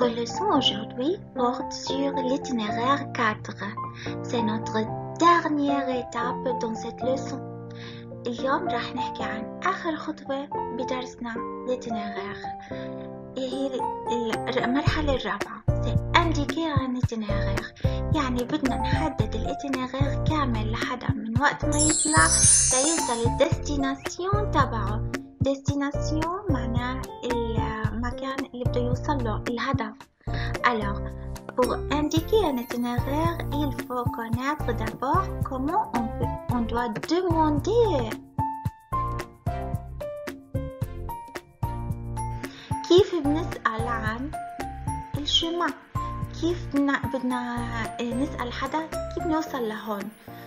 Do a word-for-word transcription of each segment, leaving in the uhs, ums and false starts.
Notre leçon aujourd'hui porte sur l'itinéraire quatre. C'est notre dernière étape dans cette leçon. اليوم راح نحكي عن آخر خطوة بدرسنا l'itinéraire. هي المرحلة الرابعة. C'est indiquer un itinéraire. يعني بدنا نحدد الاتينيرير كامل لحدا من وقت ما يطلع ليوصل الديستيناسيون تبعه. ديستيناسيون معناه المكان اللي بده يوصل له الهدف. Alors, pour indiquer un itinéraire, il faut connaître d'abord comment on peut, on doit demander. كيف بنسأل عن الشمال؟ كيف بدنا نسأل حدا كيف نوصل لهون؟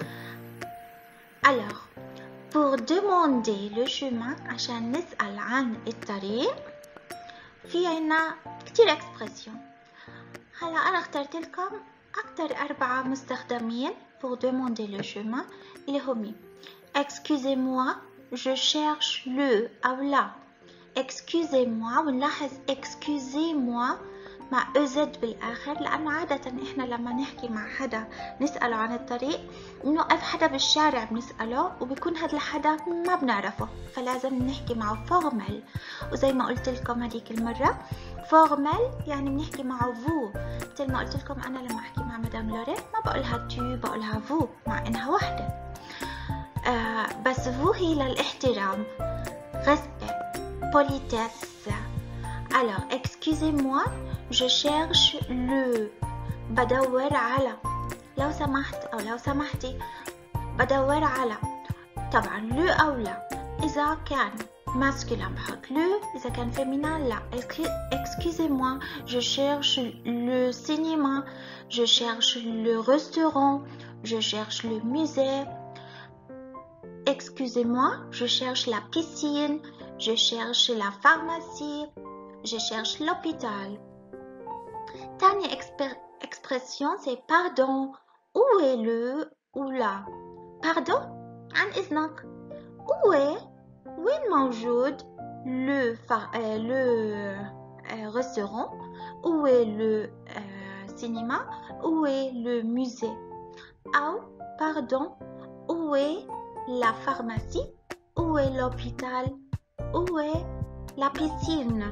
Alors, pour demander le chemin عشان نسأل عن الطريق في عنا كتير expression. هلا أنا اخترت لكم أكتر أربعة مستخدمين pour demander le chemin اللي هم excusez-moi je cherche le أو لا. excusez-moi ونلاحظ excusez-moi مع أزد بالآخر لأنه عادة إحنا لما نحكي مع حدا نسأله عن الطريق نوقف حدا بالشارع بنسأله وبيكون هذا الحدا ما بنعرفه فلازم نحكي معه فورمال. وزي ما قلت لكم هذيك المرة فورمال يعني بنحكي معه فو. مثل ما قلت لكم أنا لما أحكي مع مدام لورين ما بقولها تو بقولها فو مع إنها وحدة. آه بس فو هي للاحترام respect politesse. Alors excusez-moi je cherche le بدور على لو سمحت أو لو سمحتي بدور على طبعا le أو لا. إذا كان masculin بحط le إذا كان féminin لا. excusez-moi je cherche le cinéma je cherche le restaurant je cherche le musée. excusez-moi je cherche la piscine je cherche la pharmacie je cherche l'hôpital. Dernière expression c'est pardon. Où est le ou la? Pardon عن إذنك. Où est وين موجود le euh, le euh, restaurant? Où est le euh, cinéma? Où est le musée? أو pardon où est la pharmacie? Où est l'hôpital? Où est la piscine?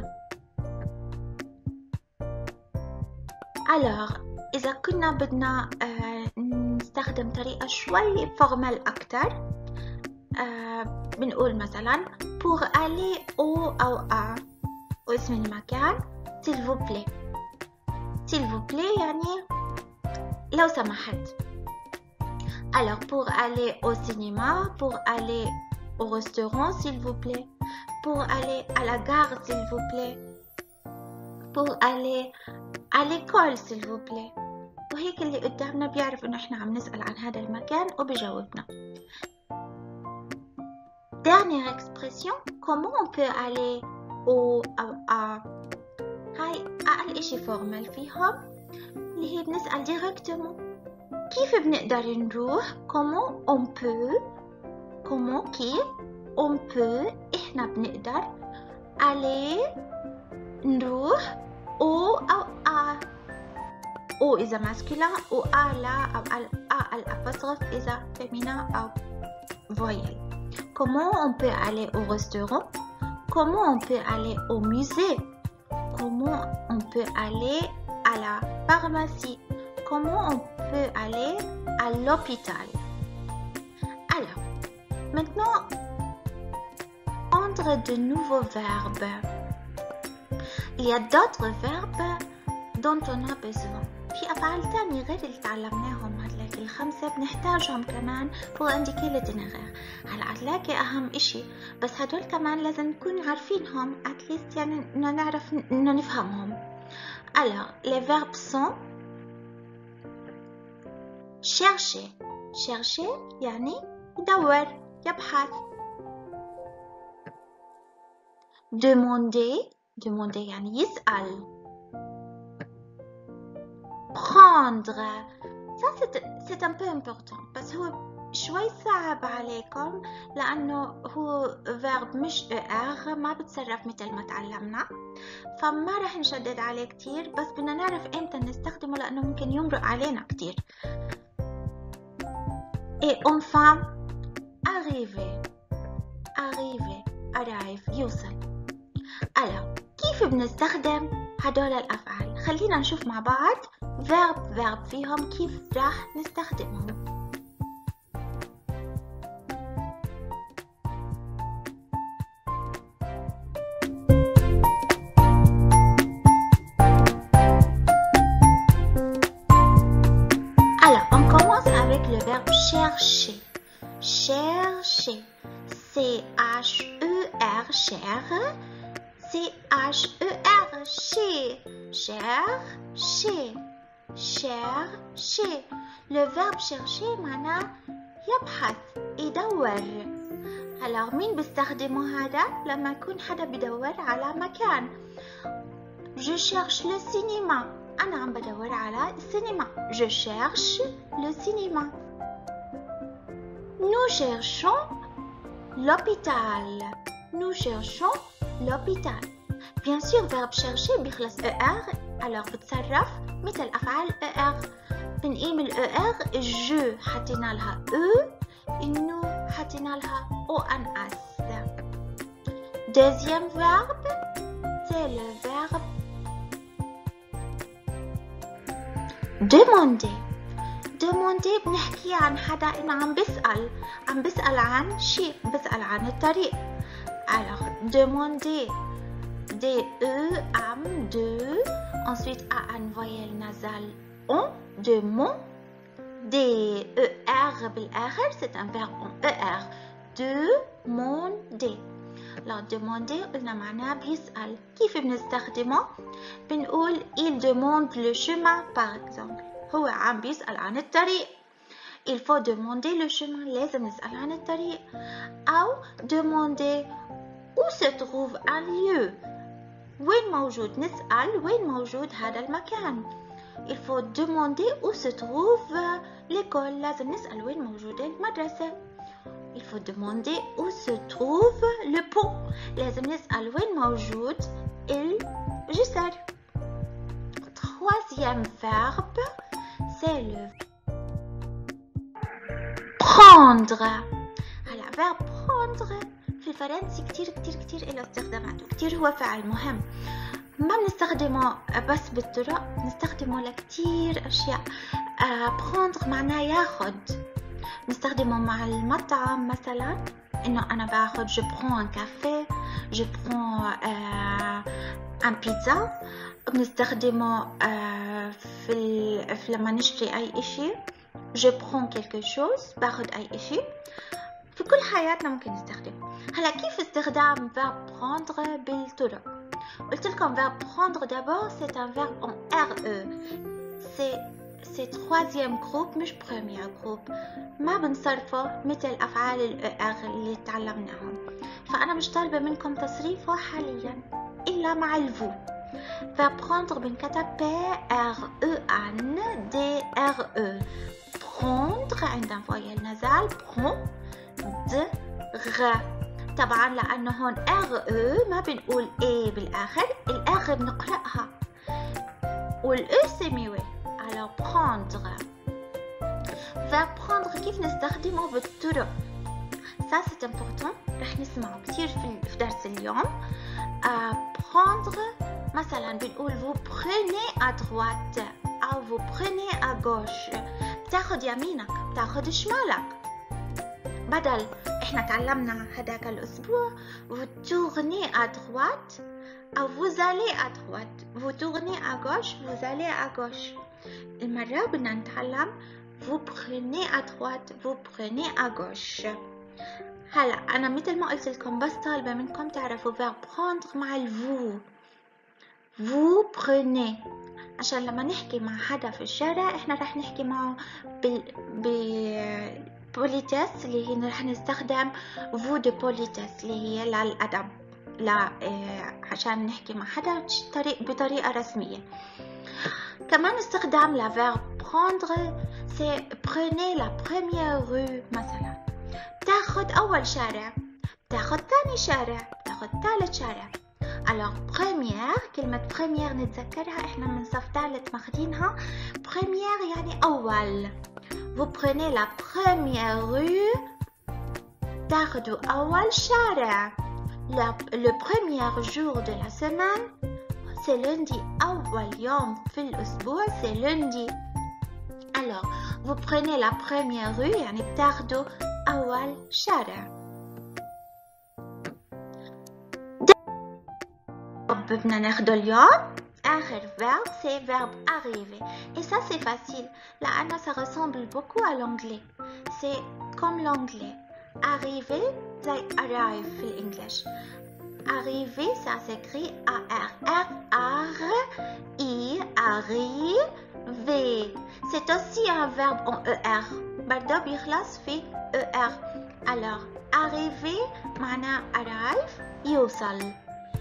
Alors إذا كنا بدنا آه نستخدم طريقة شوي فورمال أكتر آه بنقول مثلا pour aller au أو à واسم المكان s'il vous plaît. s'il vous plaît يعني لو سمحت. Alors pour aller au cinéma, pour aller au restaurant s'il vous plaît, pour aller à la gare s'il vous plaît, pour aller à l'école s'il vous plaît. وهيك اللي قدامنا بيعرف انه احنا عم نسأل عن هذا المكان وبيجاوبنا. Dernière expression comment on peut aller au أو à. هاي أقل إشي فورمال فيهم اللي هي بنسأل directement كيف بنقدر نروح. comment on peut comment كيف on peut إحنا بنقدر aller نروح au أو à. او إذا masculin ou à لا أو à الapostrophe إذا féminin أو voyelle. Comment on peut aller au restaurant? Comment on peut aller au musée? Comment on peut aller à la pharmacie? Comment on peut aller à l'hôpital? Alors, maintenant, prendre de nouveaux verbes. Il y a d'autres verbes dont on a besoin. في أفعال تانية غير اللي تعلمناهم هتلاقي الخمسة بنحتاجهم كمان pour indiquer l'itinéraire. هلا هتلاقي أهم إشي بس هدول كمان لازم نكون عارفينهم at least يعني إنه نعرف إنه نفهمهم. Alors les verbes sont chercher. chercher يعني يدور يبحث. demander. demander يعني يسأل. prendre ça c'est, c'est un peu important parce que شوي صعب عليكم لأنه هو verb مش er، ما بتصرف مثل ما تعلمنا، فما رح نشدد عليه كتير، بس بدنا نعرف امتى نستخدمه لأنه ممكن يمرق علينا كتير. et enfin arriver arriver arrive يوصل. ألا كيف بنستخدم هدول الأفعال؟ خلينا نشوف مع بعض verb verb فيهم كيف راح نستخدمهم. Alors, on commence avec le verbe chercher. Chercher. C H E R, cher. C H E R, chez. Chercher. Chercher. Le verbe chercher معناه يبحث، يدور. Alors مين بيستخدمه هذا؟ لما يكون حدا بدور على مكان. Je cherche le cinéma. أنا عم بدور على السينما. Je cherche le cinéma. Nous cherchons l'hôpital. Nous cherchons l'hôpital. Bien sûr verbe chercher بيخلص er، alors بتصرف مثل أفعال er. بنقيم ال er je حطينا لها e، nous حطينا لها ons. Deuxième verbe, c'est le verbe demander. demander بنحكي عن حدا إنه عم بسأل، عم بسأل عن شيء، بسأل عن الطريق. alors demander d e am de, ensuite a une voyelle nasale on, demon, d e r بالآخر c'est un verbe en er. demander. alors demander قلنا معناه بيسأل. كيف بنستخدمه؟ بنقول il demande le chemin par exemple، هو عم بيسأل عن الطريق. il faut demander le chemin، لازم نسأل عن الطريق. أو demander où se trouve un lieu، وين موجود، نسأل وين موجود هذا المكان. il faut demander où se trouve l'école، لازم نسأل وين موجودة المدرسة. il faut demander où se trouve le pont، لازم نسأل وين موجود الجسر. Troisième verbe, c'est le prendre. هلا verbe prendre في الفرنسي كتير كتير كتير له استخدامات، وكتير هو فعل مهم. ما بنستخدمه بس بالطرق، بنستخدمه لكتير أشياء. آه prendre معناه ياخد. نستخدمه مع المطعم مثلا، إنه أنا باخد je prends un café، je prends euh, un pizza. بنستخدمه آه في, ال... في لما نشتري أي إشي je prends quelque chose، باخد أي إشي. في كل حياتنا ممكن نستخدمه. هلا كيف استخدام verbe prendre بالطرق؟ قلت لكم verbe prendre d'abord c'est un verbe en re، c'est c'est troisième groupe مش premier groupe، ما بنصرفه مثل أفعال ال er اللي تعلمناهم، فأنا مش طالبة منكم تصريفه حاليا إلا مع الفو. verbe prendre بنكتب P R E N D R E. prendre عندنا voyelle nasale prendre. طبعا لأنه هون R E ما بنقول A بالآخر، ال R بنقرأها وال E c'est muet. alors prendre. verbe prendre كيف نستخدمه بالطرق؟ ça c'est important، رح نسمعه كتير في درس اليوم. uh, prendre مثلا بنقول vous prenez à droite أو vous prenez à gauche، بتاخد يمينك بتاخد شمالك. بدل احنا تعلمنا هداك الأسبوع vous tournez à droite أو vous allez à droite، vous tournez à gauche vous allez à gauche. المرة بدنا نتعلم vous prenez à droite vous prenez à gauche. هلا أنا مثل ما قلت لكم بس طالبة منكم تعرفوا verbe prendre مع الفو. vous prenez عشان لما نحكي مع حدا في الشارع احنا رح نحكي معه بال ب politesse اللي هي رح نستخدم vous de politesse اللي هي للأدب، لا اه عشان نحكي مع حدا بطريقة رسمية. كمان استخدام la verbe prendre c'est prenez la première rue مثلا. تاخد أول شارع، تاخد ثاني شارع، تاخد ثالث شارع. alors première، كلمة première نتذكرها احنا من صف ثالث ماخدينها. première يعني أول. vous prenez la première rue، تاخدوا أول شارع. La, le premier jour de la semaine c'est lundi. أول يوم في الأسبوع c'est lundi. alors vous prenez la première rue يعني بتاخدوا أول شارع. بدنا ناخده اليوم آخر verbe c'est verbe arriver. Et ça c'est facile لأنه ça ressemble beaucoup à l'anglais. C'est comme l'anglais. Arriver زي arrive في الإنجليش. Arriver ça s'écrit A R R R I arriver. C'est aussi un verbe en E R. برضه بيخلص في E R. alors arriver معناه arrive يوصل.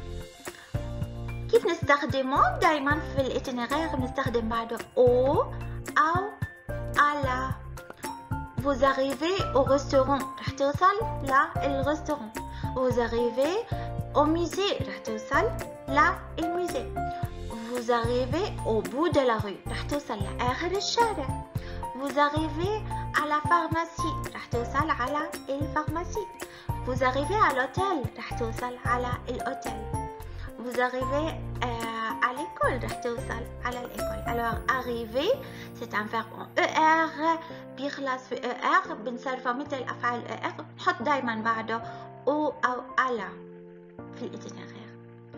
كيف نستخدمه؟ دايما في الاتينيرير بنستخدم بعده او أو على. Vous arrivez au restaurant رح توصل للرestaurant. Vous arrivez au musée رح توصل للموزي. Vous arrivez au bout de la rue رح توصل لآخر الشارع. Vous arrivez à la pharmacie رح توصل على الفارماسي. Vous arrivez à l'hôtel رح توصل على الأوتيل. Vous arrivez euh, à l'école رح توصل على الإيكول. alors arriver c'est un verbe en E R بيخلص في E R بنصرفه مثل أفعال E R نحط دايما بعده أو أو على في الإتينيرير.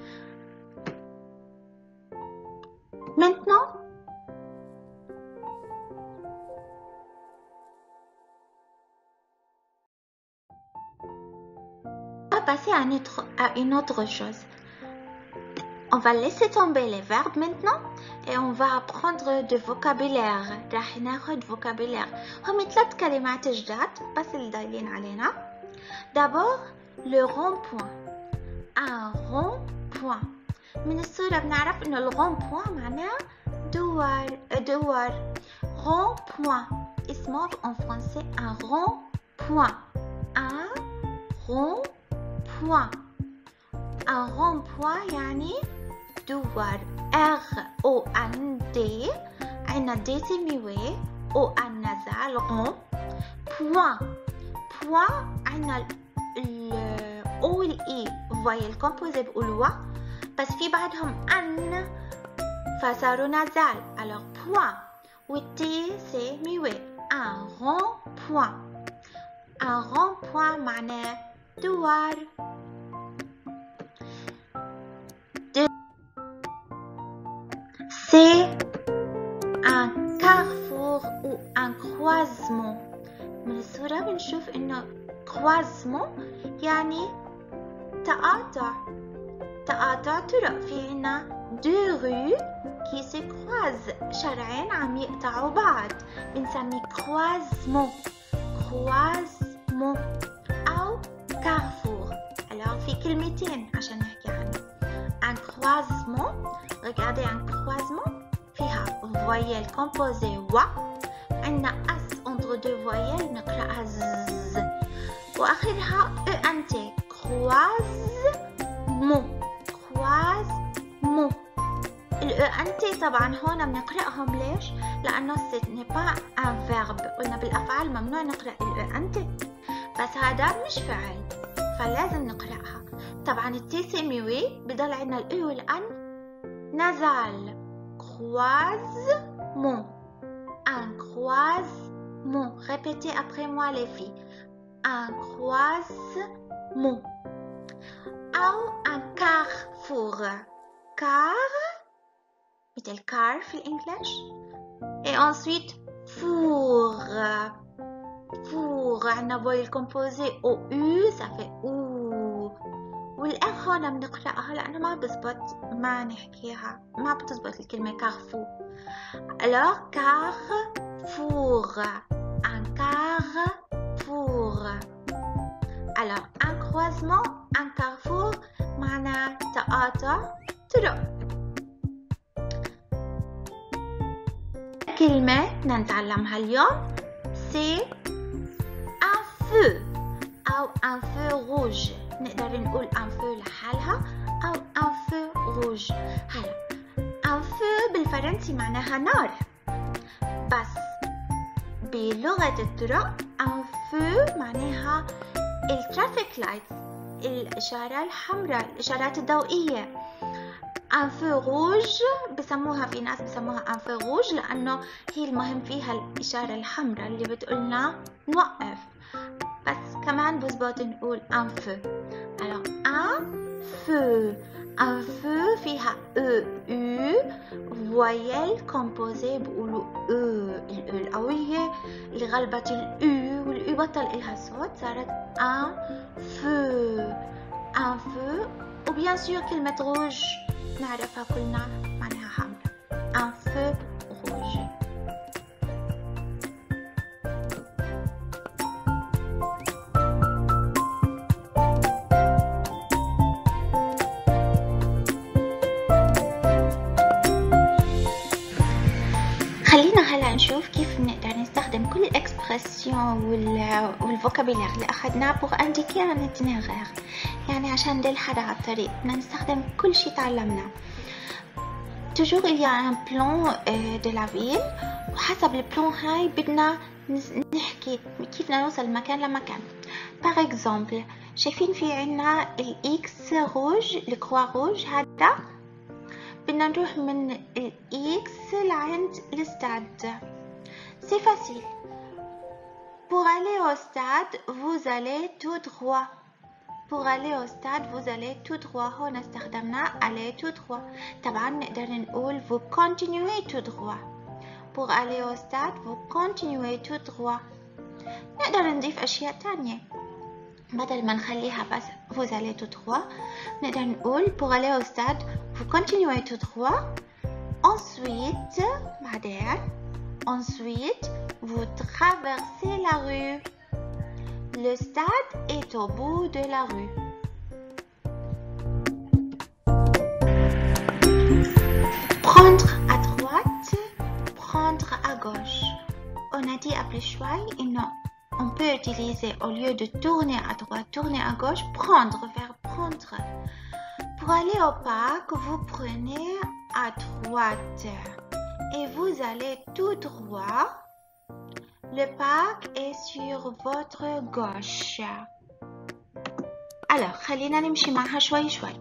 maintenant on va passer à une autre, à une autre chose. On va laisser tomber les verbes maintenant et on va apprendre du vocabulaire. راح ناخد vocabulaire. هم ثلاث كلمات جداد بس اللي دايرين علينا. d'abord le rond-point. un rond-point. من الصورة بنعرف إنه le rond-point معناه دوار دوار. rond-point. اسمه en français un rond-point. un rond-point. un rond-point يعني دوار. R O N D عنا D سميوي O N نزال rond. point point عنا ال O وال E voyez composé بقولوا بس في بعدهم N فصاروا نزال. alors point وال T سميوي. un rond-point. un rond-point معناه دوار. c'est un carrefour ou un croisement. من الصورة بنشوف إنه croisement يعني تقاطع تقاطع طرق. في عنا deux rues qui se croisent. شارعين عم يقطعوا بعض بنسميه croisement. croisement أو carrefour. alors في كلمتين عشان نحكي عنه. un croisement. regardez un croisement فيها voyelle composée و عندنا اس entre deux voyelles نقرأها ز وآخرها ENT. croisement croisement. ال ENT طبعا هون بنقرأهم ليش؟ لأنه ce n'est pas un verbe. قلنا بالأفعال ممنوع نقرأ ال ENT بس هذا مش فعل فلازم نقرأها. طبعا التي سميوي بضل عندنا ال E وال N nasal. croisement. un croisement. répétez après moi les filles. un croisement. أو un carrefour. car مثل car في الإنجليش. et ensuite four. four عنا voyelle composée au U ça fait ou. والآن هون بنقرأها لأنه ما بزبط ما نحكيها ما بتزبط الكلمة كارفور. alors carrefour. un carrefour. alors un croisement un carrefour معناه تقاطع طرق. كلمة بدنا نتعلمها اليوم سي un feu أو un feu rouge. نقدر نقول un feu لحالها أو un feu rouge. هلا un feu بالفرنسي معناها نار، بس بلغة الطرق un feu معناها الترافيك لايتس، الإشارة الحمراء، الإشارات الضوئية. un feu rouge بسموها، في ناس بسموها un feu rouge لأنه هي المهم فيها الإشارة الحمراء اللي بتقولنا نوقف، بس كمان بزبط نقول un feu. alors un feu un feu فيها e u voyelle composée بقولوا e، ال e القوية اللي غلبت ال u وال u بطل إلها صوت صارت un feu un feu. وبيان سور كلمة rouge نعرفها كلنا معناها حمراء un feu rouge. خلينا هلا نشوف كيف نقدر نستخدم كل الاكسبرسيون والفوكابيلار اللي اخذناه pour indiquer un itinéraire، يعني عشان ندل حدا على الطريق بدنا نستخدم كل شيء تعلمناه. toujours il y a un plan de la ville، وحسب البلان هاي بدنا نحكي كيف بدنا نوصل مكان لمكان. par exemple شايفين في عنا الاكس روج، الكروا روج، هذا بدنا نروح من الاكس لعند الستاد. c'est facile. pour aller au stade vous allez tout droit. pour aller au stade vous allez tout droit. هون استخدمنا aller tout droit. طبعا نقدر نقول vous continuez tout droit. pour aller au stade vous continuez tout droit. نقدر نضيف اشياء تانية بدل ما نخليها بس vous allez tout droit، نقدر نقول pour aller au stade vous continuez tout droit. ensuite بعدين ensuite vous traversez la rue. le stade est au bout de la rue. prendre à droite, prendre à gauche. on a dit après choix إنه on peut utiliser au lieu de tourner à droite, tourner à gauche, prendre, vers prendre. pour aller au parc, vous prenez à droite et vous allez tout droit. le parc est sur votre gauche. alors خلينا نمشي معها شوي شوي.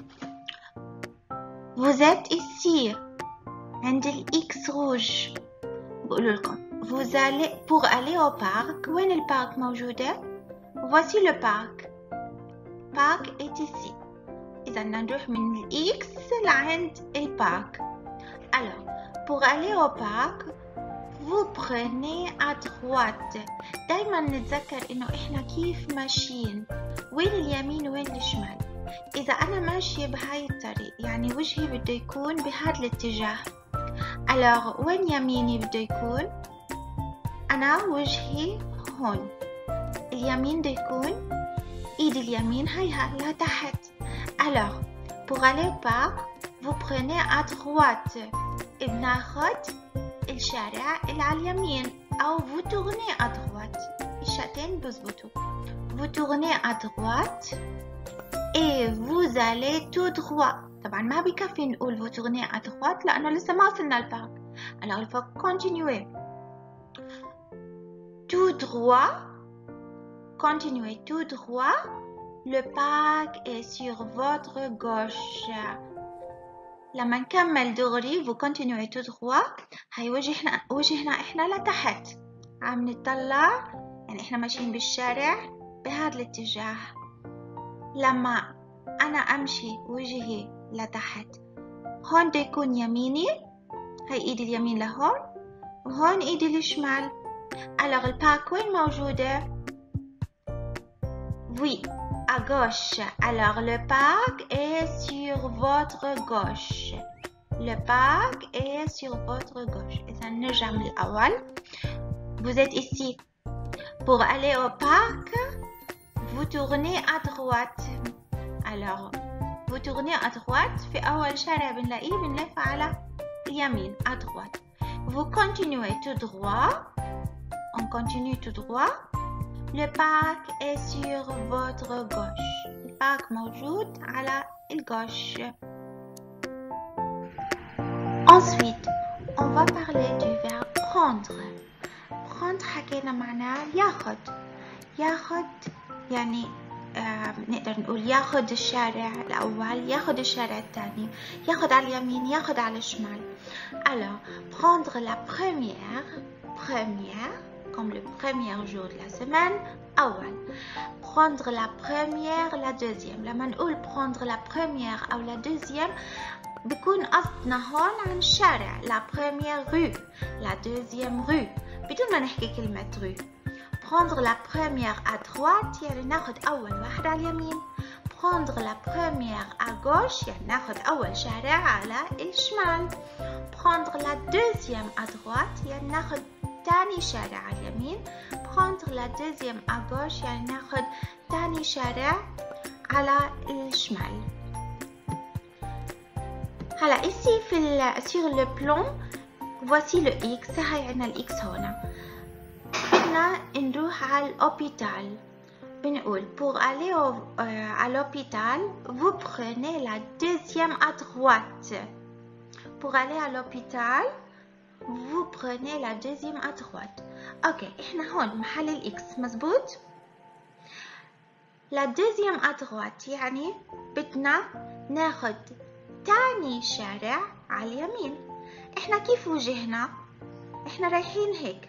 vous êtes ici عند الإكس روج. بقول لكم vous allez pour aller au parc. وين البارك موجودة؟ voici le parc. parc est ici. إذا نروح من الإكس لعند البارك. alors pour aller au parc vous prenez à droite. دايما نتذكر إنه إحنا كيف ماشيين، وين اليمين وين الشمال. إذا أنا ماشية بهاي الطريق يعني وجهي بده يكون بهذا الاتجاه. alors وين يميني بده يكون؟ أنا وجهي هون. اليمين بده يكون إيدي اليمين هيها لتحت. alors pour aller au parc vous prenez à droite. بناخد الشارع اللي على اليمين أو vous tournez à droite. الشاتين بزبطوا. vous tournez à droite et vous allez tout droit. طبعا ما بكفي نقول vous tournez à droite لأنه لسه ما وصلنا البارك. alors il faut continuer. tout droit. continuez tout droit. le parc est sur votre gauche. لما نكمل دغري vous continuez tout droit، هاي وجهنا وجهنا احنا لتحت، عم نطلع يعني احنا ماشيين بالشارع بهذا الاتجاه. لما انا امشي وجهي لتحت هون بده يكون يميني، هاي ايدي اليمين لهون وهون ايدي الشمال. alors البارك وين موجودة؟ oui à gauche. alors le parc est sur votre gauche. le parc est sur votre gauche. إذا نرجع من الأول. vous êtes ici. pour aller au parc vous tournez à droite. alors vous tournez à droite. في أول شارع بنلاقيه بنلف على اليمين à droite. vous continuez tout droit. On continue tout droit. Le parc est sur votre gauche. Le parc موجود على الgauche. Ensuite, on va parler du verbe prendre. prendre حكينا معناه ياخد. ياخد يعني آه نقدر نقول ياخد الشارع الأول، ياخد الشارع الثاني، ياخد على اليمين، ياخد على الشمال. Alors, prendre la première, première, comme le premier jour de la semaine, أول. Prendre la première, la deuxième. لما نقول prendre la première أو la deuxième بيكون قصدنا هون عن الشارع. La première rue, la deuxième rue. بدون ما نحكي كلمة rue. Prendre la première à droite يعني ناخد أول واحد على اليمين. Prendre la première à gauche يعني ناخد أول شارع على الشمال. Prendre la deuxième à droite يعني ناخد تاني شارع على اليمين. Prendre la deuxième à gauche يعني ناخد تاني شارع على الشمال. هلا ici في ال sur le plan voici le X. هاي عنا ال X هنا. بدنا نروح على الهوبيتال. بنقول pour aller au, euh, à l'hôpital vous prenez la deuxième à droite. Pour aller à l'hôpital vous prenez la deuxième à droite. اوكي احنا هون محل الاكس مزبوط. la deuxième à droite يعني بدنا ناخد تاني شارع على اليمين. احنا كيف وجهنا؟ احنا رايحين هيك،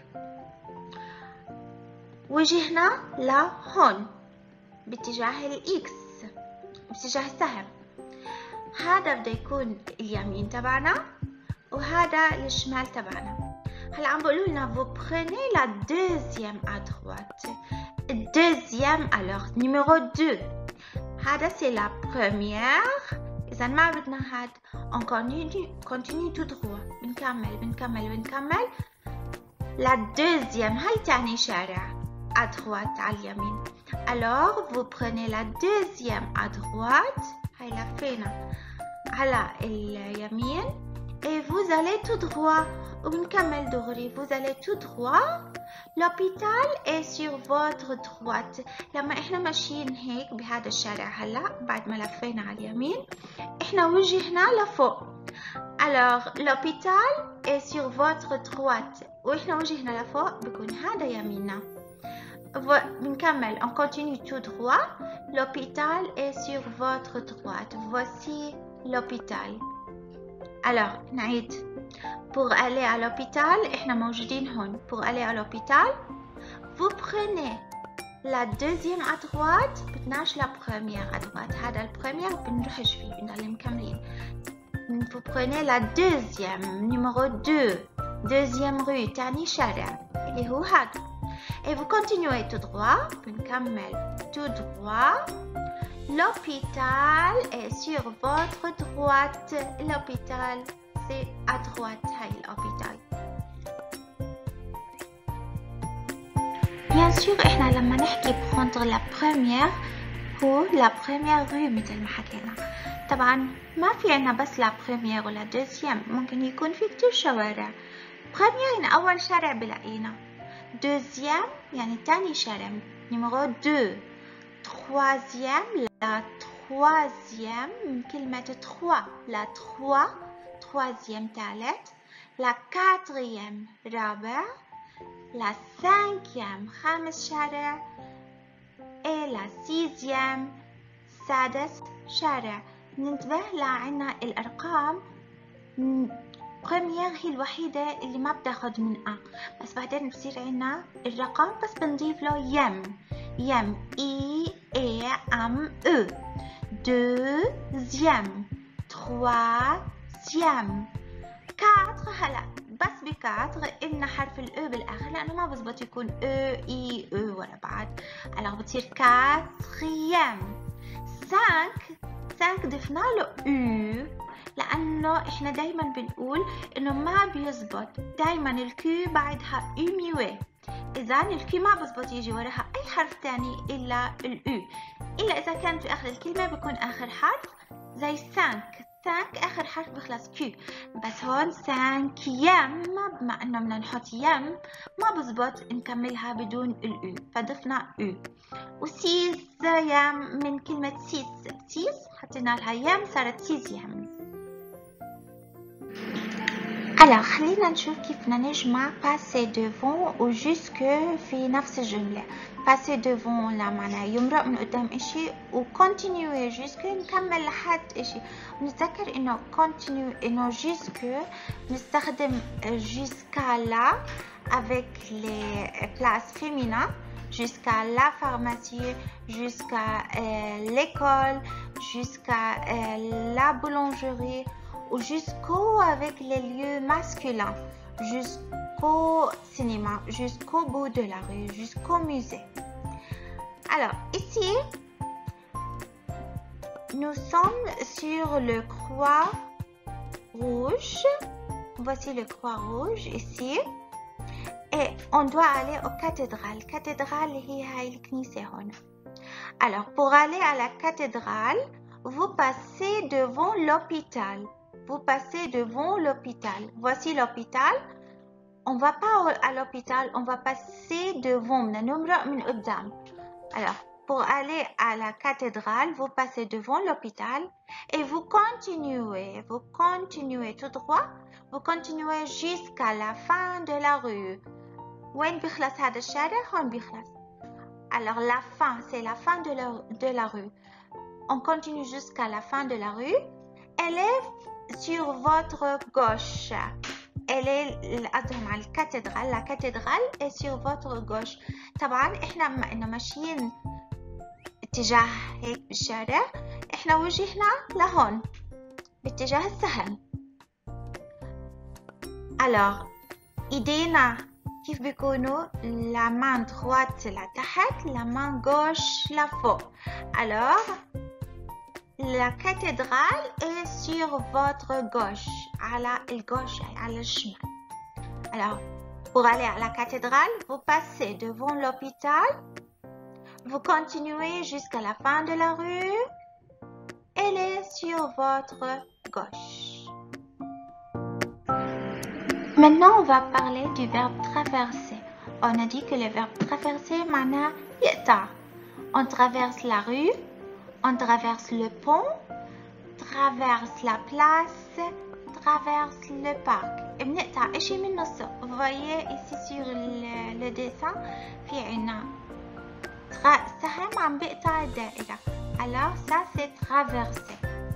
وجهنا لهون باتجاه الاكس، باتجاه السهم. هذا بده يكون اليمين تبعنا وهذا الشمال تبعنا. هلا عم بقولوا لنا vous prenez la deuxième à droite. deuxième alors numéro deux. هذا c'est la première. إذا ما بدنا هاد on continue continue tout droit. بنكمل بنكمل بنكمل. la deuxième هاي تاني شارع à droite على اليمين. alors vous prenez la deuxième à droite. هاي لفينا على اليمين et vous allez tout droit. وبنكمل دغري. vous allez tout droit. l'hôpital est sur votre droite. لما احنا ماشيين هيك بهذا الشارع هلا بعد ما لفينا على اليمين احنا وجهنا لفوق. alors l'hôpital est sur votre droite واحنا وجهنا لفوق بكون هذا يميننا. بنكمل on continue tout droit. l'hôpital est sur votre droite. voici l'hôpital. alors نعيد. pour aller à l'hôpital احنا موجودين هون. pour aller à l'hôpital vous prenez la deuxième à droite. بدناش la première à droite. هذا البريمير بنروحش فيه بنضل مكملين. vous prenez la deuxième numéro deux. deuxième rue تاني شارع اللي هو هذا. et vous continuez tout droit. بنكمل tout droit. l'hôpital est sur votre droite. l'hôpital c'est à droite. هاي الهوبيتال. bien sûr احنا لما نحكي prendre la première هو la première rue مثل ما حكينا. طبعا ما في عنا بس la première ولا deuxième. ممكن يكون في كتير شوارع. première يعني أول شارع بلاقينا. deuxième يعني تاني شارع numéro deux. troisième la troisième من كلمة trois. la trois troisième ثالث. la quatrième رابع. la cinquième خامس شارع. et la sixième سادس شارع. ننتبه لعنا الأرقام. première هي الوحيدة اللي ما بتاخد من أ، بس بعدين بصير عنا الرقم بس بنضيف له يم. يم I E M E. deuxième. troisième. quatre. هلا بس بكاتر إلنا حرف الأو بالآخر لأنه ما بزبط يكون أو إي أو ورا بعض. alors بتصير quatrième. cinq. cinq ضفنا له أو لأنه إحنا دايما بنقول إنه ما بيزبط دايما الكيو بعدها أو ميوي. إذا الكيو ما بزبط يجي وراها أي حرف تاني إلا الأو، إلا إذا كانت في آخر الكلمة بيكون آخر حرف زي cinq. cinq آخر حرف بخلص كيو، بس هون cinquième بما إنه بدنا نحط يم ما بزبط نكملها بدون الأو فضفنا أو. وسيز يم من كلمة سيس، سيس حطينا لها يم صارت سيزيام. Alors خلينا نشوف كيف بدنا نجمع passer devant و jusque في نفس الجملة. passer devant لا معناه يمرق من قدام إشي، و continuer jusque نكمل لحد إشي. ونتذكر إنه continue إنه jusque نستخدم jusqu'à là avec les places féminines, jusqu'à la pharmacie, jusqu'à euh, l'école, jusqu'à euh, la boulangerie, ou jusqu'au avec les lieux masculins, jusqu'au cinéma, jusqu'au bout de la rue, jusqu'au musée. Alors ici, nous sommes sur le croix rouge. Voici le croix rouge ici. Et on doit aller au cathédrale. Cathédrale هي هاي الكنيسة هنا. Alors pour aller à la cathédrale, vous passez devant l'hôpital. Vous passez devant l'hôpital. Voici l'hôpital. On va pas à l'hôpital, on va passer devant. نمرق من قدام. Alors pour aller à la cathédrale, vous passez devant l'hôpital et vous continuez, vous continuez tout droit, vous continuez jusqu'à la fin de la rue. وين بيخلص هذا الشارع؟ هون بيخلص. Alors la fin, c'est la fin de la, de la rue. On continue jusqu'à la fin de la rue. Elle est sur votre gauche. Elle est قصدهم على الكاتدرال. La cathédrale est sur votre gauche. طبعا احنا بما انه ماشيين اتجاه هيك بالشارع، احنا وجهنا لهون باتجاه السهم. Alors ايدينا كيف بيكونوا؟ la main droite لتحت، la main gauche لفوق. Alors la cathédrale est sur votre gauche، على الgauche على الشمال. Alors pour aller à la cathédrale, vous passez devant l'hôpital, vous continuez jusqu'à la fin de la rue, elle est sur votre gauche. Maintenant, on va parler du verbe traverser. On a dit que le verbe traverser معناه يقطع. On traverse la rue, on traverse le pont, traverse la place, traverse le parc. بنقطع إشي من نصه. Vous voyez ici sur le, le dessin في عنا سهم عم بقطع الدائرة. Alors ça c'est traverser.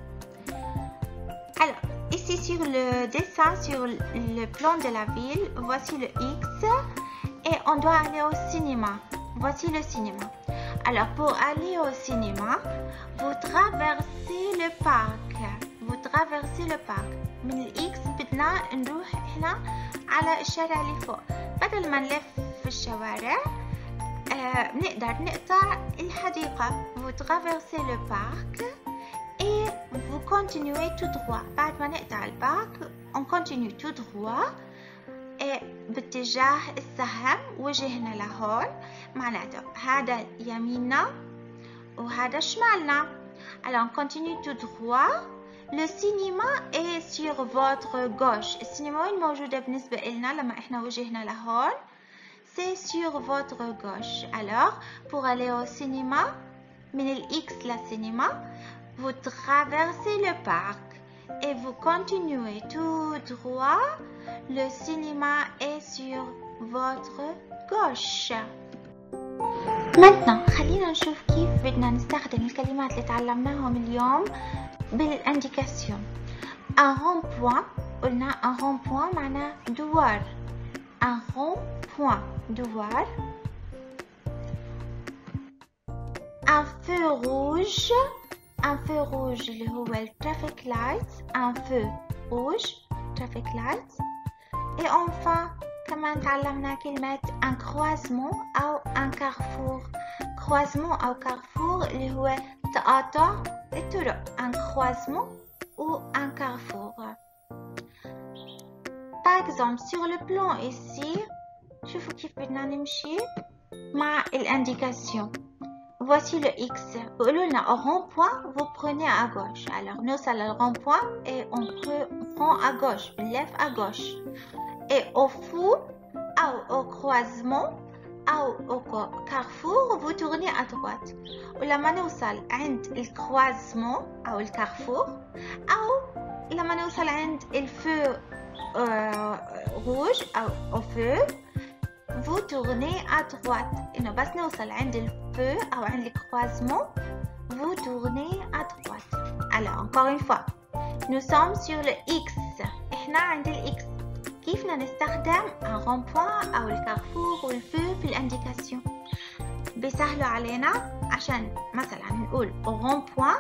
Alors ici sur le dessin, sur le plan de la ville, voici le X et on doit aller au cinéma. Voici le cinéma. Alors pour aller au cinéma, vous traversez le parc. Vous traversez le parc. من الإكس بدنا نروح إحنا على الشارع اللي فوق. بدل ما نلف في الشوارع آه بنقدر نقطع الحديقة. Vous traversez le parc et vous continuez tout droit. بعد ما نقطع البارك on continue tout droit et باتجاه السهم وجهنا لهون. معناته هذا يميننا وهذا شمالنا. Alors on continue tout droit. Le cinéma est sur votre gauche. السينما وين موجودة بالنسبة إلنا لما إحنا وجهنا لهون؟ C'est sur votre gauche. Alors pour aller au cinéma, من ال X la cinéma, vous traversez le parc et vous continuez tout droit. Le cinéma est sur votre gauche. Maintenant خلينا نشوف كيف بدنا نستخدم الكلمات اللي تعلمناهم اليوم بالانديكاسيون. un rond-point قلنا un rond-point معناه دوار. un rond-point دوار. un feu rouge. un feu rouge اللي هو traffic light. un feu rouge traffic light. et enfin كمان تعلمنا كلمة un croisement أو un carrefour. croisement أو carrefour اللي هو تقاطع الطرق. un croisement ou un carrefour. Par exemple, sur le plan ici, شوفوا كيف بدنا نمشي مع l'indication. voici le X. Au rond-point, vous prenez à gauche. Alors, nous sommes au rond-point et on prend à gauche, on lève à gauche. Et au four, ou au croisement, ou au carrefour, vous tournez à droite. ولما نوصل عند الكروازمون أو الكارفور أو لما نوصل عند الفو rouge أو au feu, vous tournez à droite. إنه بس نوصل عند الفو أو عند الكروازمون, vous tournez à droite. Alors, encore une fois, nous sommes sur le X. إحنا عند ال X. كيف نستخدم الرون-بوين أو الكارفور والفو في الانديكاسيون؟ بيسهلوا علينا عشان مثلا نقول au rond-point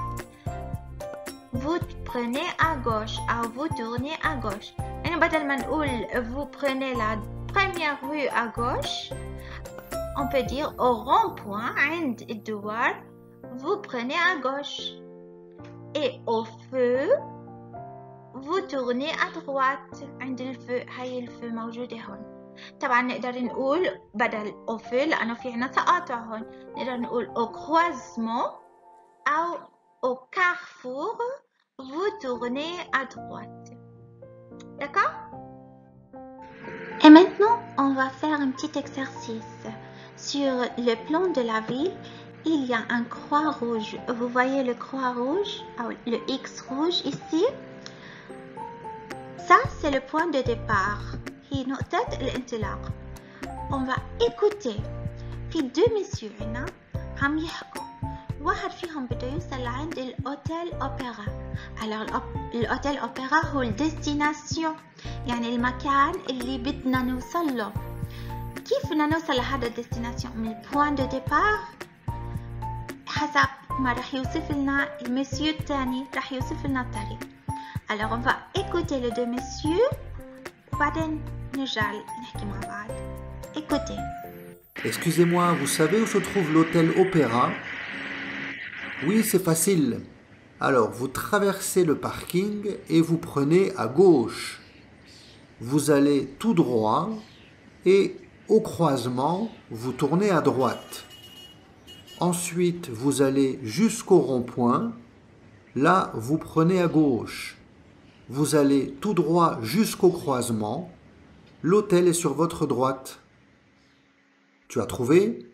vous prenez à gauche أو vous tournez à gauche. يعني بدل ما نقول vous prenez la première rue à gauche, on peut dire au rond-point عند الدوار vous prenez à gauche et au feu vous tournez à droite. عند الفو, هاي الفو موجودة هون. طبعا نقدر نقول بدل au feu لأنه في عنا تقاطع هون, نقدر نقول au croisement أو au carrefour vous tournez à droite. D'accord? Et maintenant, on va faire un petit exercice. Sur le plan de la ville, il y a un croix rouge. Vous voyez le croix rouge, le X rouge ici. Ça, c'est le point de départ. هي نقطة الانطلاق. On va écouter. في دو مسيو هنا عم يحكوا. واحد فيهم بده يوصل لعند الأوتيل أوبرا. Alors الأوتيل أوبرا هو الديستيناسيون, يعني المكان اللي بدنا نوصل له. كيف بدنا نوصل لهذا الديستيناسيون؟ من البوان دو ديبار حسب ما رح يوصف لنا المسيو الثاني, رح يوصف لنا الطريق. Alors on va écouter les deux messieurs وبعدين نرجع نحكي مع بعض. Écoutez. Excusez-moi, vous savez où se trouve l'hôtel Opéra? Oui, c'est facile. Alors, vous traversez le parking et vous prenez à gauche. Vous allez tout droit et au croisement, vous tournez à droite. Ensuite, vous allez jusqu'au rond-point. Là, vous prenez à gauche. Vous allez tout droit jusqu'au croisement. L'hôtel est sur votre droite. Tu as trouvé?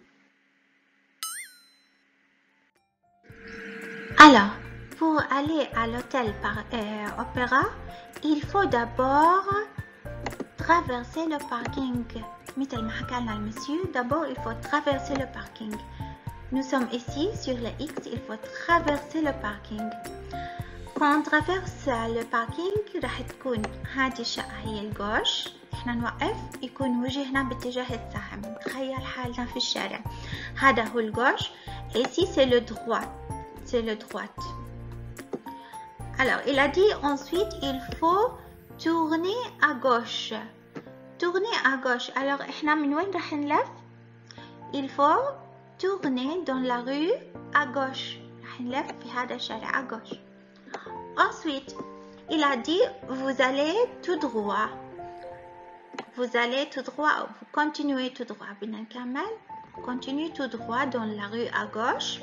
Alors, pour aller à l'hôtel euh, Opéra, il faut d'abord traverser le parking. مثل ما حكى لنا المسيو, d'abord il faut traverser le parking. Nous sommes ici sur le X, il faut traverser le parking. Quand on traverse le parking راح تكون هذه الشقة هي الجوش. احنا نوقف يكون وجهنا باتجاه السهم. نتخيل حالنا في الشارع. هذا هو الجوش. Ici c'est le droit. C'est le droite. Alors il a dit ensuite il faut tourner à gauche. Tourner à gauche. Alors احنا من وين راح نلف؟ Il faut tourner dans la rue à gauche. راح نلف في هذا الشارع à gauche. Ensuite, il a dit vous allez tout droit. Vous allez tout droit, vous continuez tout droit. بدنا نكمل. Continue tout droit dans la rue à gauche.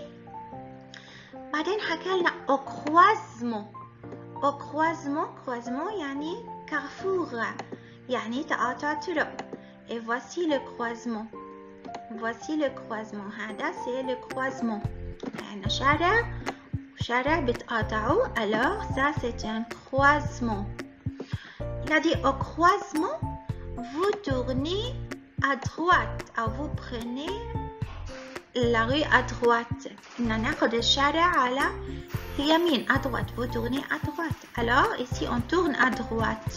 بعدين حكى لنا au croisement. Au croisement, croisement يعني carrefour. يعني تقاطع طرق. Et voici le croisement. Voici le croisement. هذا c'est le croisement. يعني شارع شارع بتقاطعوا. Alors ça c'est un croisement. Il a dit au croisement vous tournez à droite ou vous prenez la rue à droite. بدنا ناخد الشارع على اليمين à droite. Vous tournez à droite. Alors ici on tourne à droite.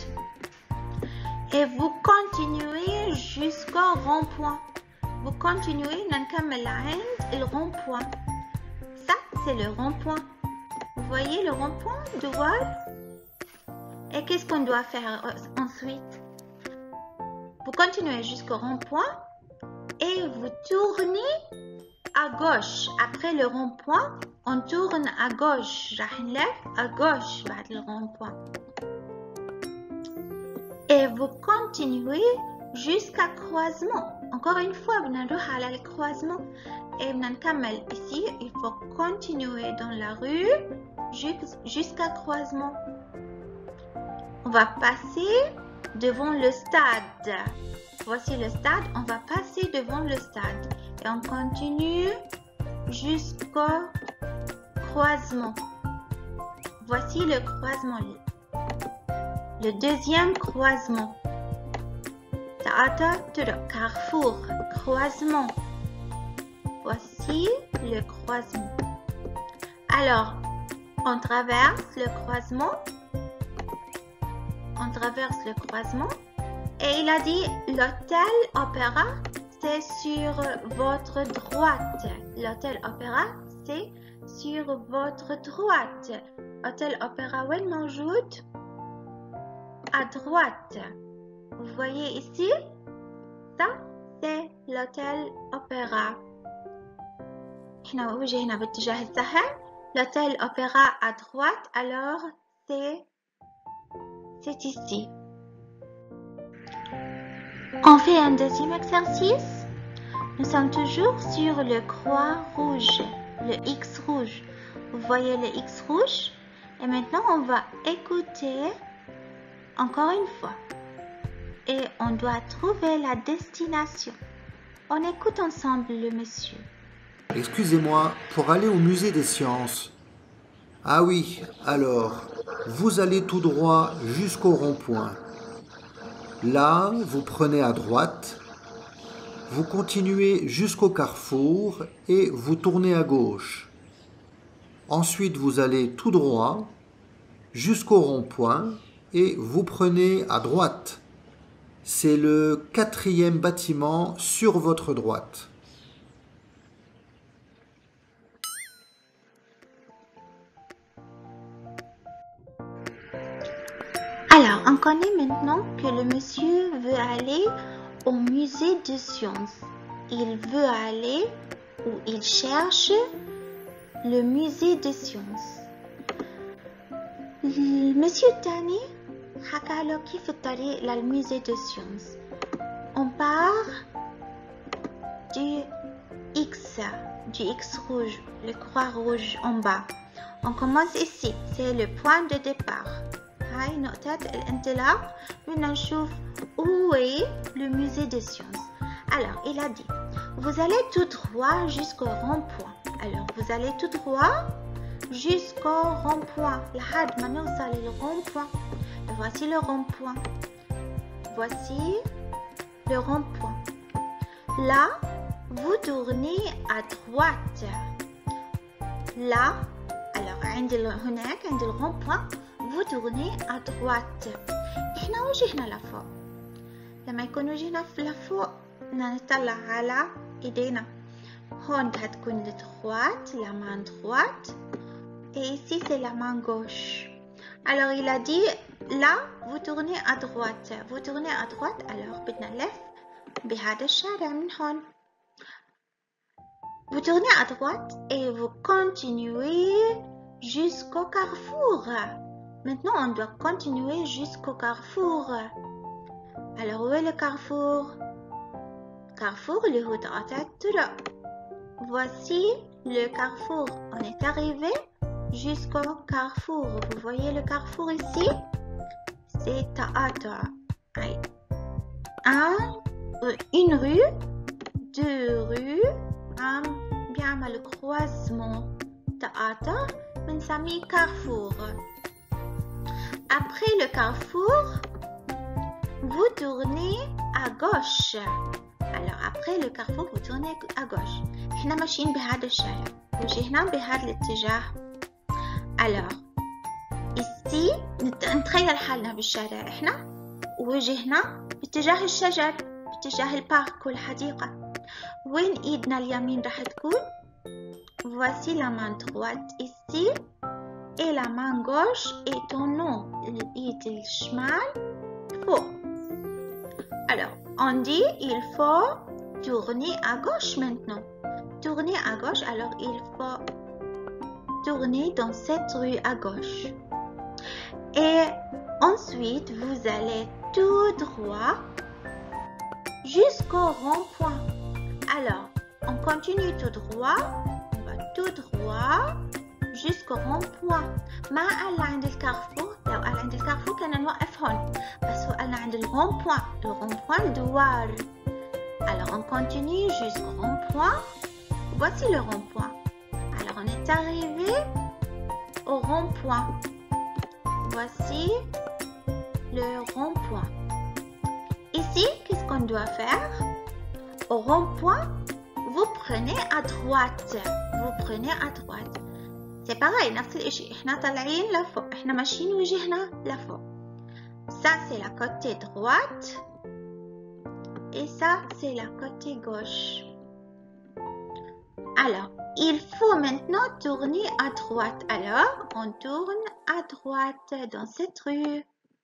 Et vous continuez jusqu'au rond-point. Vous continuez نكمل عند le rond-point. Ça c'est le rond-point. Vous voyez le rond-point de voir? Et qu'est-ce qu'on doit faire ensuite? Vous continuez jusqu'au rond-point et vous tournez à gauche. Après le rond-point, on tourne à gauche. راح نلف à gauche بعد le rond-point. Et vous continuez jusqu'à croisement. Encore une fois, بدنا نروح على le croisement et بدنا نكمل ici. Il faut continuer dans la rue jusqu'à croisement. On va passer devant le stade. Voici le stade. On va passer devant le stade et on continue jusqu'au croisement. Voici le croisement. Le deuxième croisement. تلاتة طرق. Carrefour. Croisement. Voici le croisement. Alors, on traverse le croisement. On traverse le croisement. Et il a dit, l'hôtel Opéra, c'est sur votre droite. L'hôtel Opéra, c'est sur votre droite. Hôtel Opéra, où est موجود? À droite. Vous voyez ici? Ça, c'est l'hôtel Opéra. احنا وجهنا باتجاه السهل. L'hôtel Opéra à droite, alors c'est c'est ici. On fait un deuxième exercice. Nous sommes toujours sur le croix rouge, le X rouge. Vous voyez le X rouge? Et maintenant, on va écouter encore une fois. Et on doit trouver la destination. On écoute ensemble le monsieur. Excusez-moi, pour aller au musée des sciences. Ah oui, alors, vous allez tout droit jusqu'au rond-point. Là, vous prenez à droite, vous continuez jusqu'au carrefour et vous tournez à gauche. Ensuite, vous allez tout droit jusqu'au rond-point et vous prenez à droite. C'est le quatrième bâtiment sur votre droite. Alors, on connaît maintenant que le monsieur veut aller au musée de sciences. Il veut aller ou il cherche le musée de sciences. Monsieur Tani حكى له كيف الطريق للميزي دو سيونس. On part du X, du X rouge, le croix rouge en bas. On commence ici, c'est le point de départ. هاي نقطة الانطلاق. بدنا نشوف où est le musée des sciences. Alors, il a dit, vous allez tout droit jusqu'au rond-point. Alors, vous allez tout droit jusqu'au rond-point. لحد ما نوصل للrond-point. Voici le rond-point. Voici le rond-point. Là, vous tournez à droite. Là, alors عند هناك عند الrond-point, vous tournez à droite. احنا وجهنا لفوق. لما يكون وجهنا لفوق نطلع على ايدينا. هون هتكون droite, la main droite. Et ici c'est la main gauche. Alors il a dit, là, vous tournez à droite. Vous tournez à droite, alors بدنا نلف بهذا الشارع من هون. Vous tournez à droite et vous continuez jusqu'au carrefour. Maintenant, on doit continuer jusqu'au carrefour. Alors, où est le carrefour? Carrefour, اللي هو تقاطع الطرق. Voici le carrefour. On est arrivé jusqu'au carrefour. Vous voyez le carrefour ici? C'est تقاطع. Un, une rue, deux rues, عم بيعمل croisement. تقاطع بنسميه carrefour. Après le carrefour, vous tournez à gauche. Alors après le carrefour, vous tournez à gauche. احنا ماشيين بهذا الشارع. وجهنا بهذا الاتجاه. Alors, ici, نتخيل حالنا بالشارع احنا ووجهنا باتجاه الشجر، باتجاه البارك والحديقة. وين ايدنا اليمين راح تكون؟ Voici la main droite ici et la main gauche est en haut. الايد الشمال فوق. Alors, on dit il faut tourner à gauche maintenant. Tourner à gauche, alors il faut tourner dans cette rue à gauche. Et ensuite, vous allez tout droit jusqu'au rond-point. Alors, on continue tout droit, on va tout droit jusqu'au rond-point. ما قالنا عند الكارفور، لو قال عند الكارفور كنا نوقف هون، بس هو قالنا عند الرond-point. Le rond-point دوار. Alors, on continue jusqu'au rond-point. Voici le rond-point. Alors, on est arrivé au rond-point. Voici le rond-point. Ici, qu'est-ce qu'on doit faire? Au rond-point, vous prenez à droite. Vous prenez à droite. C'est pareil, نفس الاشي. احنا طالعين لفوق. احنا ماشيين وجهنا لفوق. Ça, c'est la côté droite. Et ça, c'est la côté gauche. Alors, il faut maintenant tourner à droite. Alors, on tourne à droite dans cette rue.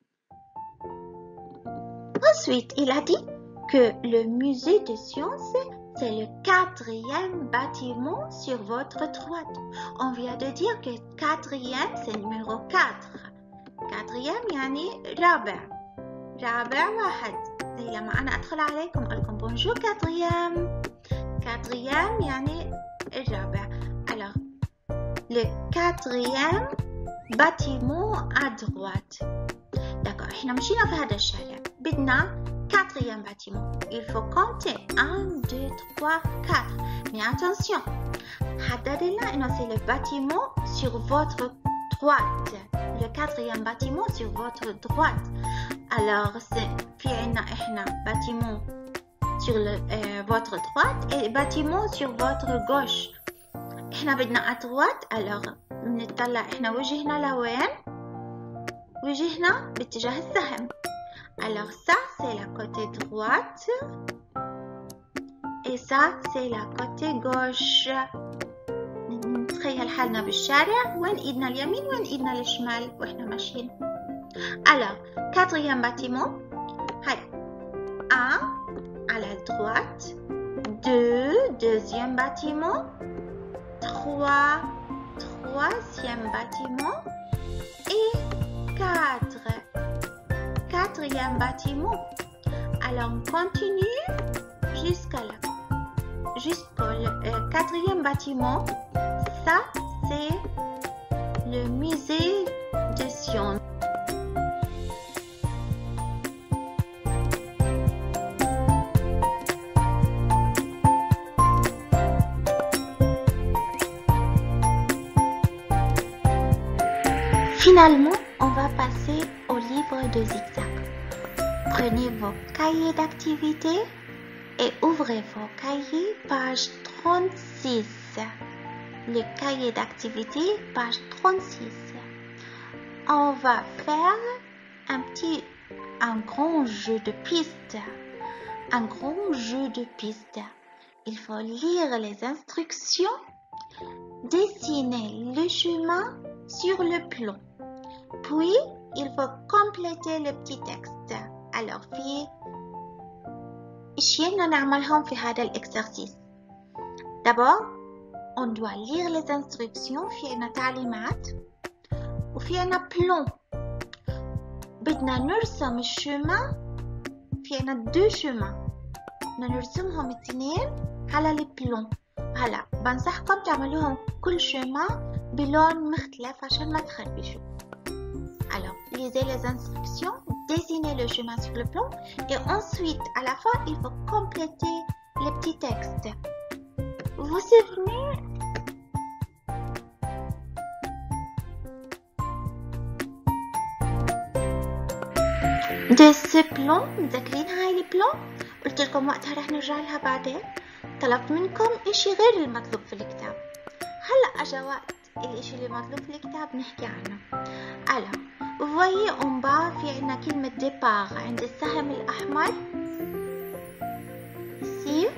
Ensuite, il a dit que le musée des sciences, c'est le quatrième bâtiment sur votre droite. On vient de dire que quatrième, c'est numéro quatre. Quatrième, يعني رابع. رابع واحد. زي لما أنا أدخل عليكم أقول لكم bonjour quatrième. Quatrième, يعني الرابع. Alors, le quatrième bâtiment à droite. D'accord, احنا مشينا في هذا الشارع. بدنا quatrième bâtiment. Il faut compter un, deux, trois, quatre. Mais attention, حدد لنا إنه c'est le bâtiment sur votre droite. Le quatrième bâtiment sur votre droite. Alors, c'est في عنا إحنا bâtiment sur le, euh, votre droite et bâtiment sur votre gauche. إحنا بدنا à droite. Alors, بنطلع إحنا وجهنا لوين؟ وجهنا باتجاه السهم. Alors ça, c'est la côté droite. Et ça, c'est la côté gauche. نتخيل حالنا بالشارع. وين إيدنا اليمين وين إيدنا الشمال وإحنا ماشيين. Alors, quatrième bâtiment. هاي. un à la droite. deux, deuxième bâtiment. trois, troisième bâtiment. Et quatre. Quatrième bâtiment. Alors on continue jusqu'à là. Jusqu'au euh, quatrième bâtiment. Ça, c'est le musée des sciences. Finalement, on va passer au livre de zigzag. Prenez vos cahiers d'activité et ouvrez vos cahiers, page trente-six. Le cahier d'activité, page trente-six. On va faire un petit, un grand jeu de pistes. Un grand jeu de pistes. Il faut lire les instructions, dessiner le chemin sur le plan. Puis, il faut compléter le petit texte. Alors, في اشياء نعملهم في هذا l'exercice. D'abord, on doit lire les instructions. في عنا تعليمات وفي عنا plan. بدنا نرسم الشمع. في عنا deux chemins. بدنا نرسمهم اثنين على البلون. هلا بنصحكم تعملوهم كل chemin بلون مختلف عشان ما تخربشوا. Alors, lisez les instructions, dessinez le chemin sur le plan et ensuite, à la fin, il faut compléter les petits textes. Vous vous souvenez? De ce plan, متذكرين هاي البلان؟ قلت لكم وقتها رح نرجع لها بعدين. طلبت منكم إشي غير المطلوب في الكتاب. هلا أجا وقت الإشي اللي مطلوب في الكتاب نحكي عنه. Alors, vous voyez en bas في عنا كلمة départ عند السهم الأحمر. Ici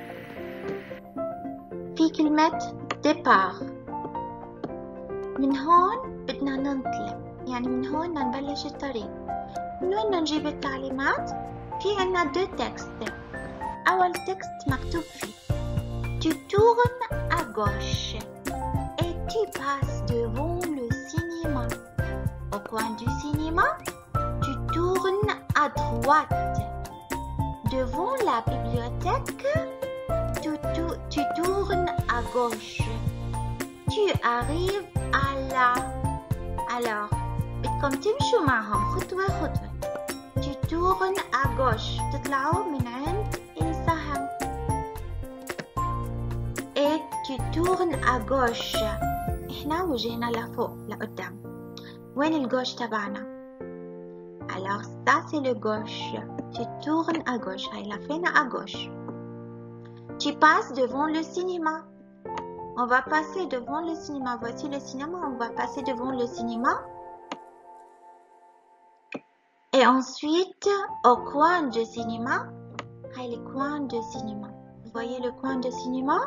في كلمة départ. من هون بدنا ننطلق، يعني من هون بدنا نبلش الطريق. من وين بدنا نجيب التعليمات؟ في عنا deux textes. أول تكست مكتوب فيه Tu tournes à gauche et tu passes devant le cinéma. Au coin du cinéma, tu tournes à droite. devant la bibliothèque, tu, tu, tu tournes à gauche. Tu arrives à la. Alors, بدكم تمشوا معهم خطوة خطوة. Tu tournes à gauche. تطلعوا من عند السهم. Et tu tournes à gauche. احنا وجهنا لفوق لقدام. وين الجوش تبعنا؟ Alors ça c'est le gauche. Tu tournes à gauche. هاي لفينا à gauche. Tu passes devant le cinéma. On va passer devant le cinéma. Voici le cinéma. On va passer devant le cinéma. Et ensuite, au coin du cinéma. Hay le coin de cinéma. Vous voyez le coin de cinéma?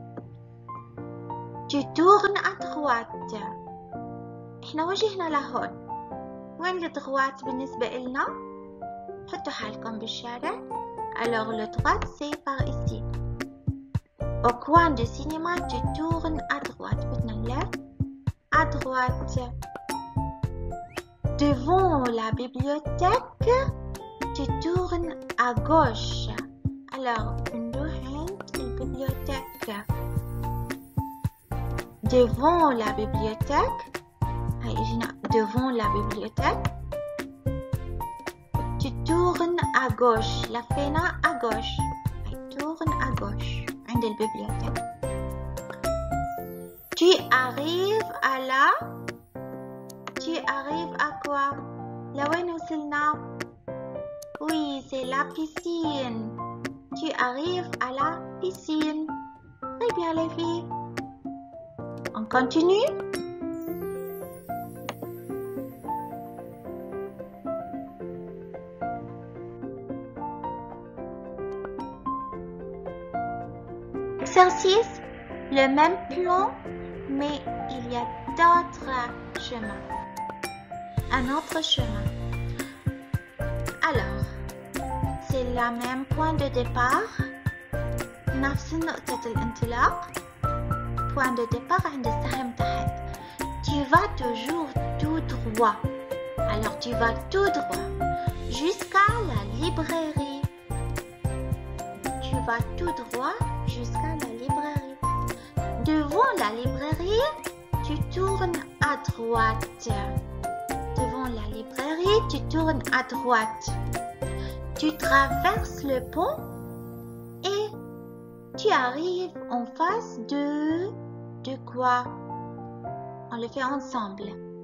Tu tournes à droite. احنا وجهنا لهون. وين الدروات بالنسبة إلنا؟ حطوا حالكم بالشارع. Alors le droite c'est par ici. Au coin du cinéma, tu tournes à droite. بدنا نلف à droite. Devant la bibliothèque, tu tournes à gauche. Alors نروح عند البيبليوتيك. Devant la bibliothèque, هاي اجينا devant la bibliothèque. Tu tournes à gauche. لفينا à gauche. هاي tourne à gauche عند البيبليوتيك. Tu arrives à la. Tu arrives à quoi? لوين وصلنا؟ Oui, c'est la piscine. Tu arrives à la piscine. Très bien les filles. On continue. Exercice, le même plan, mais il y a d'autres chemins. Un autre chemin. Alors, c'est le même point de départ. نفس نقطة الانطلاق. Point de départ عند السهم تحت. Tu vas toujours tout droit. Alors tu vas tout droit jusqu'à la librairie. Tu vas tout droit jusqu'à la librairie. Devant la librairie, tu tournes à droite. Devant la librairie, tu tournes à droite. Tu traverses le pont et tu arrives en face de... De quoi? On le fait ensemble.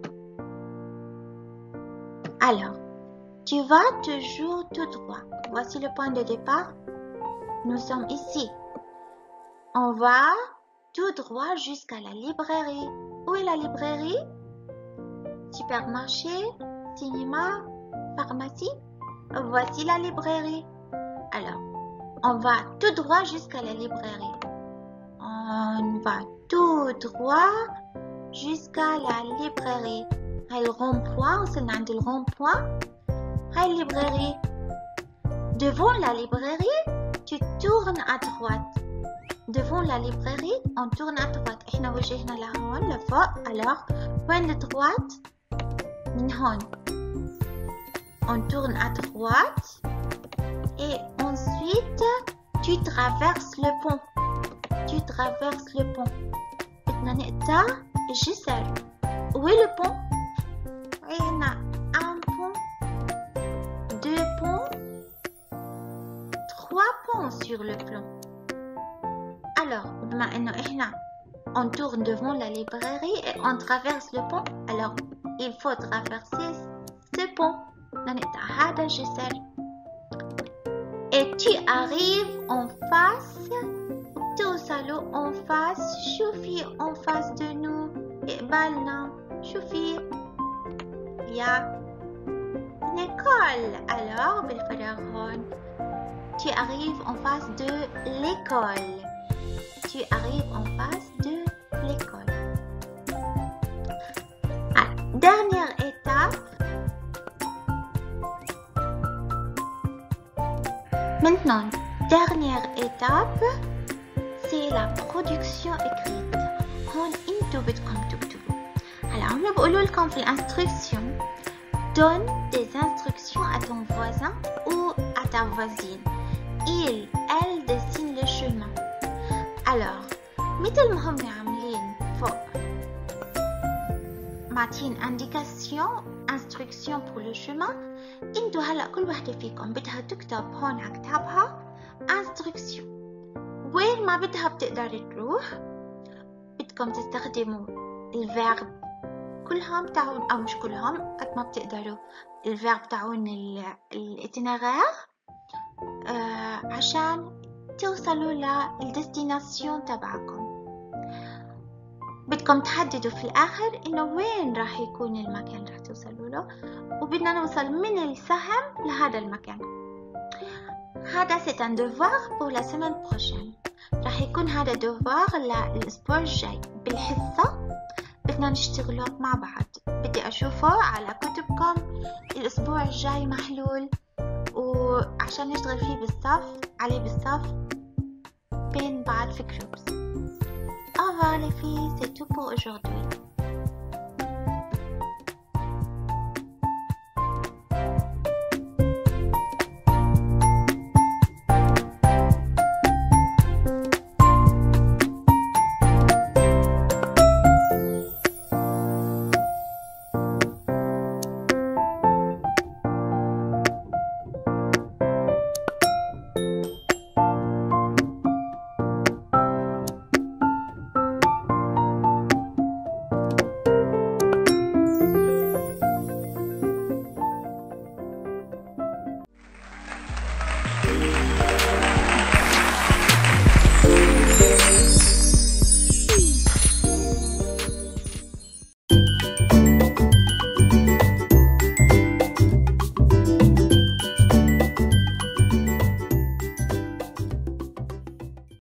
Alors, tu vas toujours tout droit. Voici le point de départ. Nous sommes ici. On va tout droit jusqu'à la librairie. Où est la librairie? Supermarché, cinéma, pharmacie. Voici la librairie. Alors, on va tout droit jusqu'à la librairie. On va tout droit jusqu'à la librairie. هاي الرond-point. وصلنا عند الرond-point. هاي librairie. Devant la librairie, tu tournes à droite. Devant la librairie, on tourne à droite. احنا وجهنا لهون لفوق. Alors, وين الدروات؟ من هون. On tourne à droite. Et ensuite, tu traverses le pont. Tu traverses le pont. بدنا نقطع الجسر. Où est le pont? Il y a un pont, deux ponts, trois ponts sur le plan. Alors, بما إنه إحنا on tourne devant la librairie et on traverse le pont, alors il faut traverser ce pont. نقطع هذا الجسر. Et tu arrives en face. توصلوا en face. شوفي en face de nous. اقبالنا. شوفي. Il y a une école. Alors, بالفراغ هون. Tu arrives en face de l'école. Tu arrives en face de l'école. Ah, dernière étape. Maintenant, dernière étape, c'est la production écrite. هون انتو بدكم تكتبوا. هلا هم بقولوا لكم في الانستركسيون donne des instructions à ton voisin ou à ta voisine. il elle dessine le chemin. alors مثل ما هم عاملين فوق معطين indication instruction pour le chemin. انتو هلا كل وحدة فيكم بدها تكتب هون على كتابها instruction. وين ما بدها بتقدر تروح بدكم تستخدموا الفيرب كلهم تاعون او مش كلهم قد ما بتقدروا الفيرب تاعون الاتينيرير آه عشان توصلوا للديستيناسيون تبعكم. بدكم تحددوا في الآخر إنه وين راح يكون المكان اللي راح توصلوا له، وبدنا نوصل من السهم لهذا المكان. هذا c'est un devoir pour la semaine prochaine. راح يكون هذا devoir للأسبوع الجاي. بالحصة بدنا نشتغله مع بعض. بدي أشوفه على كتبكم الأسبوع الجاي محلول، وعشان نشتغل فيه بالصف عليه بالصف بين بعض في groups. Au revoir les filles, c'est tout pour aujourd'hui.